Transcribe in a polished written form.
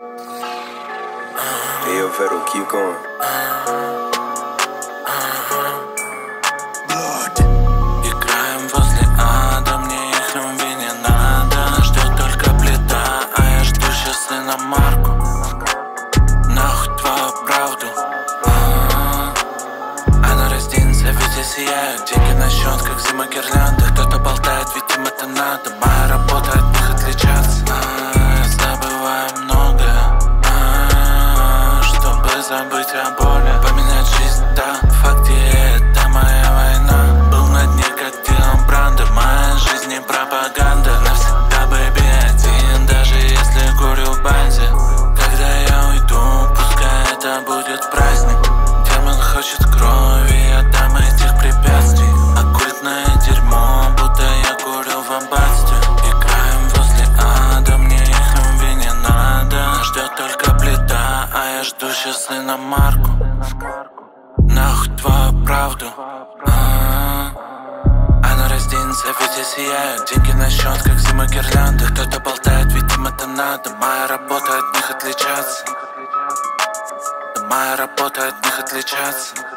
Hey, yo, Federal, keep going. Играем возле ада, мне их любви не надо. Нас ждет только плита, а я жду сейчас иномарку. Нахуй твою правду. Она разденется, везде сияют деньги на счет, как зима гирлянда. Кто-то болтает, ведь им это надо. Моя работа от них отличаться. Я забываю многое, чтобы забыть о боли. Поменять жизнь, да, в факте это моя война. Был на дне, как Дилан Брандо. Моя жизнь не пропаганда. Навсегда, бэйби, один, даже если курю в банде. Когда я уйду, пускай это будет праздник. Демон хочет крови, я дам этих препятствий. Оккультное дерьмо, будто я курил в аббатстве. Играем возле ада, мне их любви не надо. Нас ждет только плита, а я жду сейчас иномарку. Нахуй твою правду. Она разденется, везде сияют деньги на счет, как зима гирлянда. Кто-то болтает, ведь им это надо. Моя работа от них отличаться. Моя работа от них отличаться.